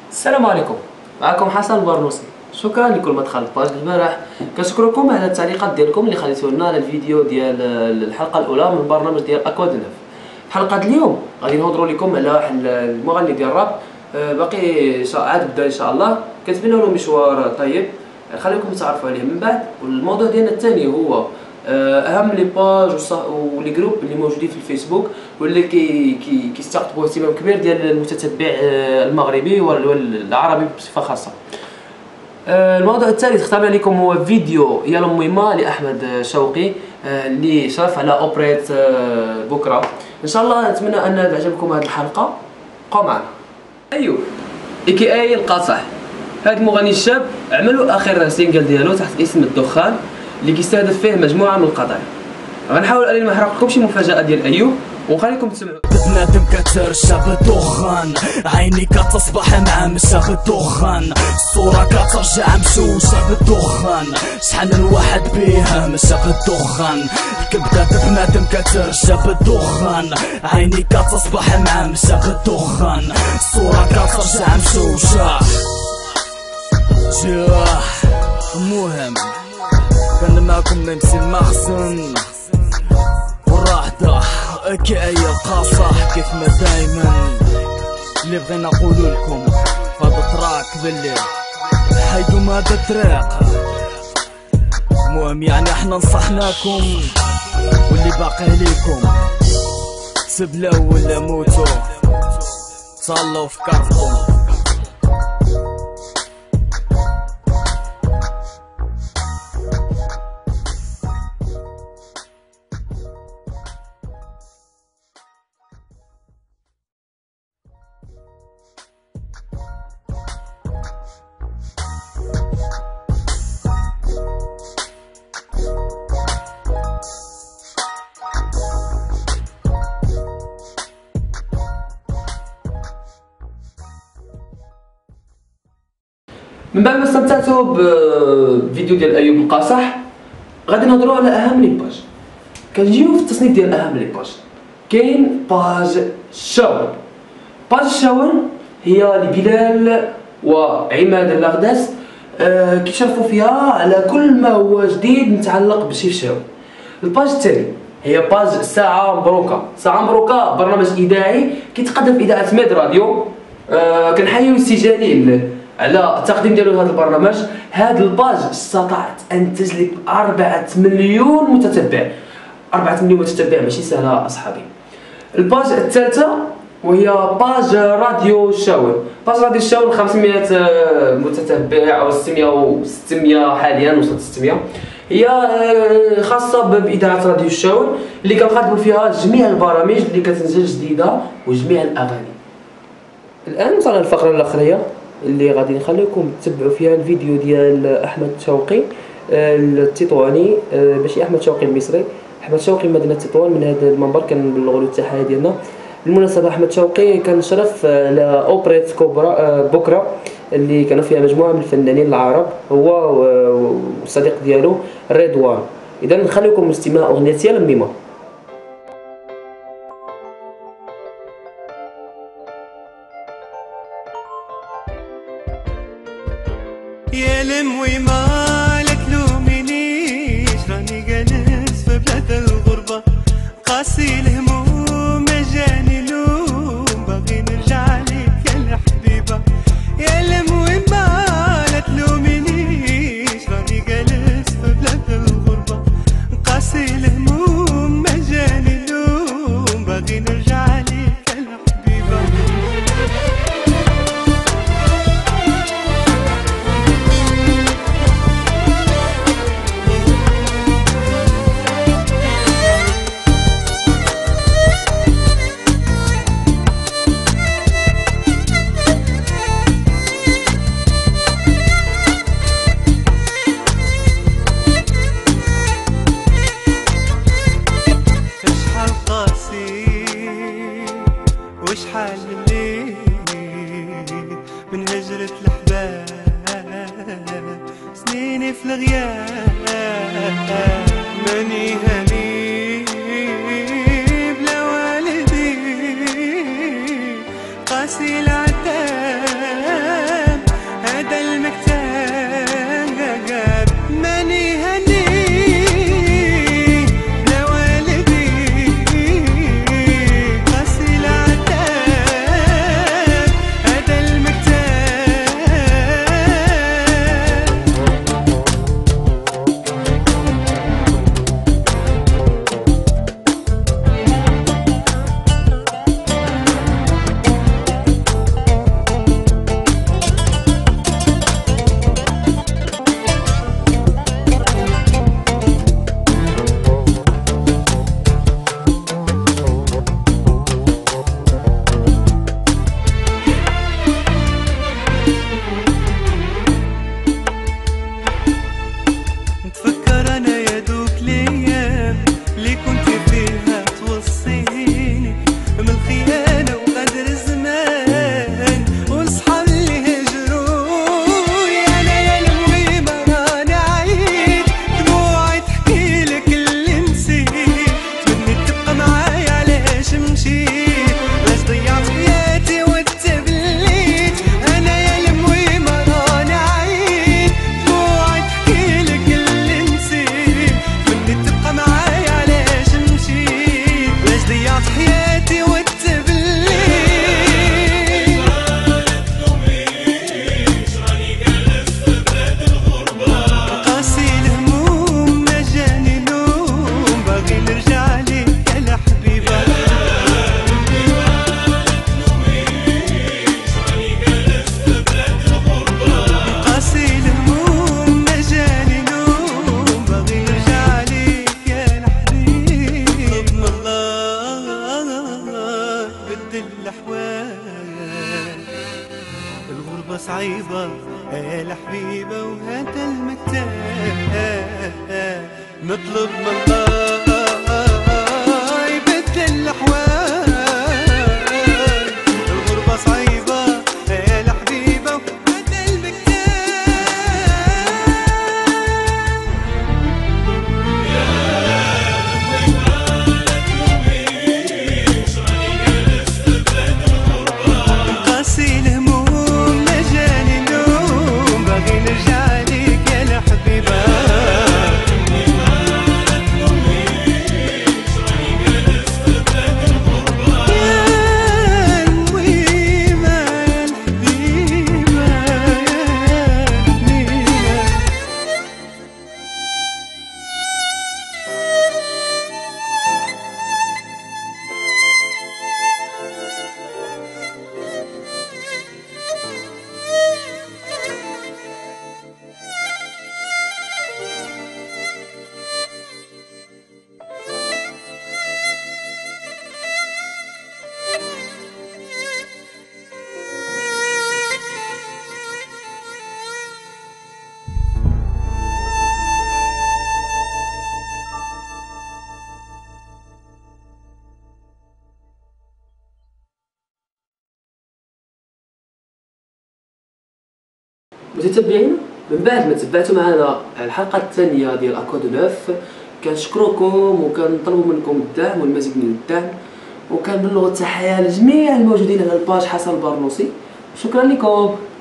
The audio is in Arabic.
السلام عليكم، معكم حسن البرنوسي. شكرا لكل ما دخل الباج البارح. كنشكركم على التعليقات ديالكم اللي خليتوا لنا على الفيديو ديال الحلقه الاولى من البرنامج ديال اكواد نف. حلقه اليوم غادي نهضروا لكم على واحد المغني ديال الراب باقي عاد بدا ان شاء الله، كتبنا له مشوار طيب، خليكم تعرفوا عليه من بعد. والموضوع ديالنا الثاني هو اهم لي باج ولي جروب اللي موجودين في الفيسبوك واللي كيستقطبوا اهتمام كبير ديال المتتبع المغربي والعربي بصفه خاصه. الموضوع الثالث اخترنا لكم هو فيديو يا مهمه لاحمد شوقي اللي شرف على اوبريت بكره. ان شاء الله نتمنى ان تعجبكم هذه الحلقه. بقوا معنا. ايوه اي القاصح، هذا المغني الشاب عملوا اخر سينجل ديالو تحت اسم الدخان اللي كيستهدف فيه مجموعه من القضايا. غنحاول اني ما نحرقلكمش مفاجاه ديال ايوب ونخليكم تسمعوا. بنادم كترشى بالدخان، عيني كتصبح معمشة بالدخان، الصورة كترجع مشوشة بالدخان، شحال الواحد بيها مشى بالدخان، الكبدة بنادم كترشى بالدخان، عيني كتصبح معمشة بالدخان، الصورة كترجع مشوشة. جراح المهم كان معكم نمشي المخزن والراحة كأي القاصح كيف ما دايما اللي بغينا نقولوا لكم فهاد التراك باللي حيدوا ما هذا الطريق. المهم يعني احنا نصحناكم واللي باقي ليكم سبلوا ولا موتوا صلوا في كرفكم. من بعد ما استمتعتوا بفيديو ديال ايوب القاصح غادي نهضروا على اهم لي باج. كنجيو في التصنيف ديال اهم لي باج. كاين باج الشاون. باج الشاون هي لبلال وعماد اللاغداس كيشرفوا فيها على كل ما هو جديد متعلق بالشيشاون. الباج الثاني هي باج ساعه مبروكه. ساعه مبروكه برنامج اذاعي كيتقدم في اذاعه ميد راديو. كنحيو السجالين على التقديم ديالو لهذا البرنامج. هذا الباج استطاعت ان تجلب 4 مليون متتبع. 4 مليون متتبع ماشي سهله اصحابي. الباج الثالثه وهي باج راديو الشاون. باج راديو الشاون 500 متتبع او 600 حاليا، وصلت 600. هي خاصه باذاعه راديو الشاون اللي كنقدموا فيها جميع البرامج اللي كتنزل جديده وجميع الاغاني. الان وصلنا للفقره الاخريه اللي غادي نخليكم تتبعوا فيها الفيديو ديال احمد شوقي التطواني، ماشي احمد شوقي المصري، احمد شوقي مدينه تطوان. من هذا المنبر كنبلغوا له التحيه ديالنا. بالمناسبه احمد شوقي كان شرف على اوبريت كبرى بكره اللي كانوا فيها مجموعه من الفنانين العرب، هو والصديق ديالو رضوان. اذا نخليكم استماع اغنيه يا لميمه. يا لموي مالك لومينيش، راني جالس في بلاد الغربة، قاسي الهموم جاني لوم، باغي نرجع ليك يا الحبيبة. يا لموي مالك لومينيش، راني جالس في بلاد الغربة، قاسي الهموم جاني لوم، باغي نرجع ليك يا الحبيبة. وشحال الليل من هجرة الأحباب، سنيني في الغياب، ماني هني بلا والدي، قاسي العتاب. صعيبة يا الحبيبة وهذا المكتاب نطلب من الله يبدل الأحوال. الغربة صعيبة يا الحبيبة وهذا المكتاب. قاسي الهموم ما جاني نوم باغي نرجع ليك يا الحبيبة. متتبعينا، من بعد ما تبعتوا معنا الحلقه الثانيه ديال اكوا دو نوف، كنشكركم وكنطلبوا منكم الدعم والمزيد من الدعم، وكنبلغوا التحيه لجميع الموجودين على الباج حسن البرنوسي. شكرا لكم.